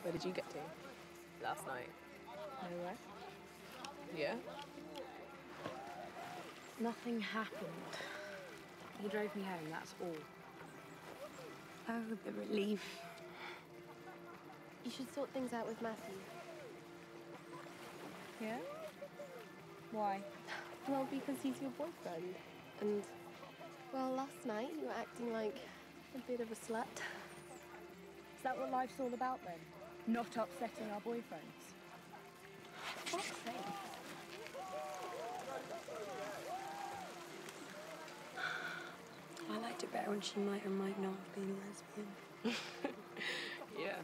Where did you get to? Last night? Nowhere. Yeah? Nothing happened. He drove me home, that's all. Oh, the relief. You should sort things out with Matthew. Yeah? Why? Well, because he's your boyfriend. And, well, last night you were acting like a bit of a slut. Is that what life's all about then? Not upsetting our boyfriends? For fuck's sake. I liked it better when she might or might not have been a lesbian. Yeah.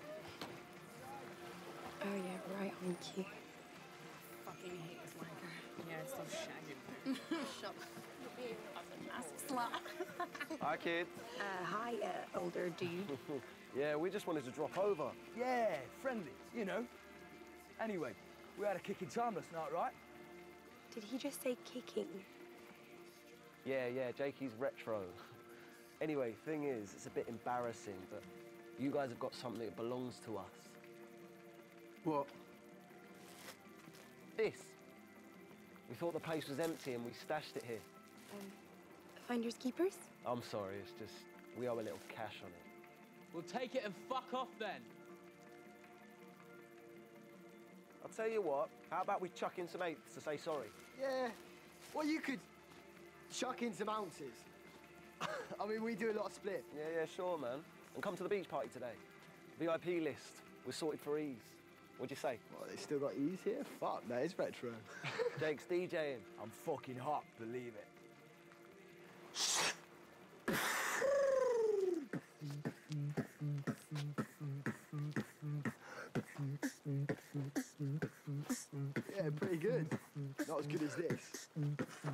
Oh yeah, right on cue. Fucking hate this wanker. Yeah, still shagging. Shut up. Massive slut. Hi, kid. Hi, older dude. Yeah, we just wanted to drop over. Yeah, friendly, you know. Anyway, we had a kicking time last night, right? Did he just say kicking? Yeah, Jakey's retro. Anyway, thing is, it's a bit embarrassing, but you guys have got something that belongs to us. What? This. We thought the place was empty and we stashed it here. Finders keepers? I'm sorry, it's just, we owe a little cash on it. Well, take it and fuck off then. I'll tell you what, how about we chuck in some eighths to say sorry? Yeah. Well, you could chuck in some ounces. I mean, we do a lot of split. Yeah, sure, man. And come to the beach party today. VIP list. We're sorted for ease. What'd you say? Well, they still got ease here? Fuck, that is retro. Jake's DJing. I'm fucking hot, believe it. Yeah, pretty good. Not as good as this.